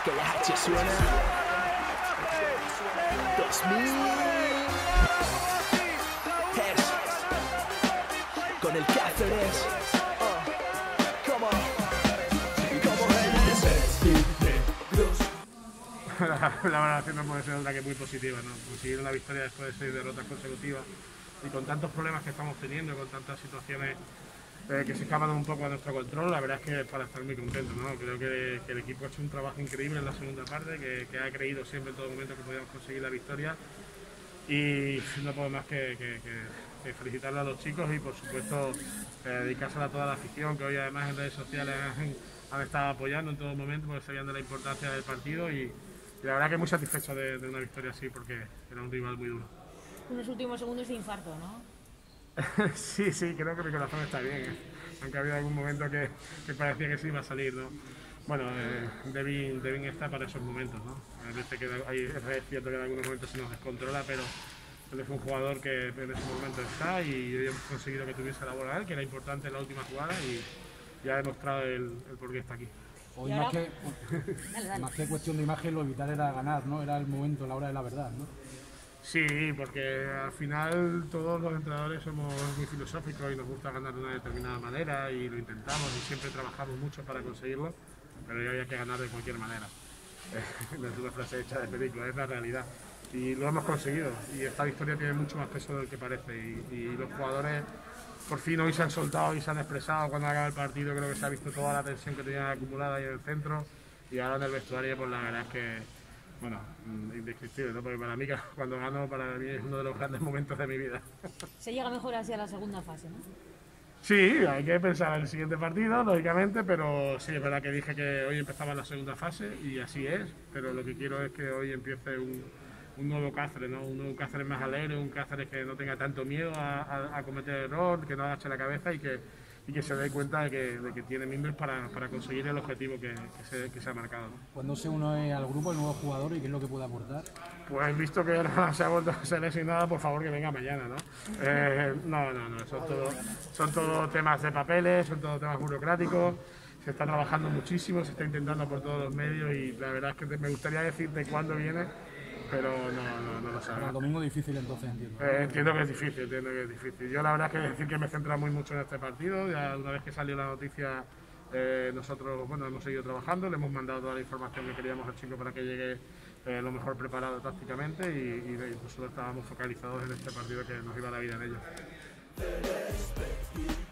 que la H suena 2000 Hesh con el Cáceres. Come on. La valoración no puede ser otra que muy positiva, ¿no? Conseguir una victoria después de 6 derrotas consecutivas y con tantos problemas que estamos teniendo, con tantas situaciones que se escapan un poco a nuestro control, la verdad es que es para estar muy contento, ¿no? Creo que el equipo ha hecho un trabajo increíble en la segunda parte, que ha creído siempre en todo momento que podíamos conseguir la victoria y no puedo más que felicitarle a los chicos y por supuesto dedicársela a toda la afición que hoy además en redes sociales han estado apoyando en todo momento porque sabían de la importancia del partido y la verdad que muy satisfecho de una victoria así porque era un rival muy duro. Unos últimos segundos de infarto, ¿no? Sí, creo que mi corazón está bien, aunque ha habido algún momento que parecía que sí iba a salir, ¿no? Bueno, Devin está para esos momentos, ¿no? A veces que es cierto que en algunos momentos se nos descontrola, pero él es un jugador que en ese momento está y hoy hemos conseguido que tuviese la bola él, que era importante en la última jugada y ha demostrado el por qué está aquí. Hoy más que cuestión de imagen, lo vital era ganar, ¿no? Era el momento, la hora de la verdad, ¿no? Sí, porque al final todos los entrenadores somos muy filosóficos y nos gusta ganar de una determinada manera y lo intentamos y siempre trabajamos mucho para conseguirlo, pero hoy había que ganar de cualquier manera. No es una frase hecha de película, es la realidad. Y lo hemos conseguido y esta victoria tiene mucho más peso del que parece y los jugadores por fin hoy se han soltado y se han expresado cuando acaba el partido. Creo que se ha visto toda la tensión que tenían acumulada ahí en el centro y ahora en el vestuario pues la verdad es que, bueno, indescriptible, ¿no? Porque para mí cuando gano para mí es uno de los grandes momentos de mi vida. Se llega mejor así a la segunda fase, ¿no? Sí, hay que pensar en el siguiente partido, lógicamente, pero sí, es verdad que dije que hoy empezaba la segunda fase y así es, pero lo que quiero es que hoy empiece un nuevo Cáceres, ¿no? Un nuevo Cáceres más alegre, un Cáceres que no tenga tanto miedo a cometer error, que no agache la cabeza y que se dé cuenta de que tiene miembros para conseguir el objetivo que se ha marcado, ¿no? ¿Cuándo se une al grupo el nuevo jugador y qué es lo que puede aportar? Pues visto que no se ha vuelto a seleccionar, por favor que venga mañana, ¿no? No, son todo temas de papeles, son todo temas burocráticos, se está trabajando muchísimo, se está intentando por todos los medios y la verdad es que me gustaría decirte cuándo viene, pero no lo sé. El domingo difícil entonces, entiendo. Entiendo que es difícil, Yo la verdad es que decir que me he centrado muy mucho en este partido, ya una vez que salió la noticia nosotros hemos seguido trabajando, le hemos mandado toda la información que queríamos al chico para que llegue lo mejor preparado tácticamente y nosotros estábamos focalizados en este partido que nos iba la vida en ello.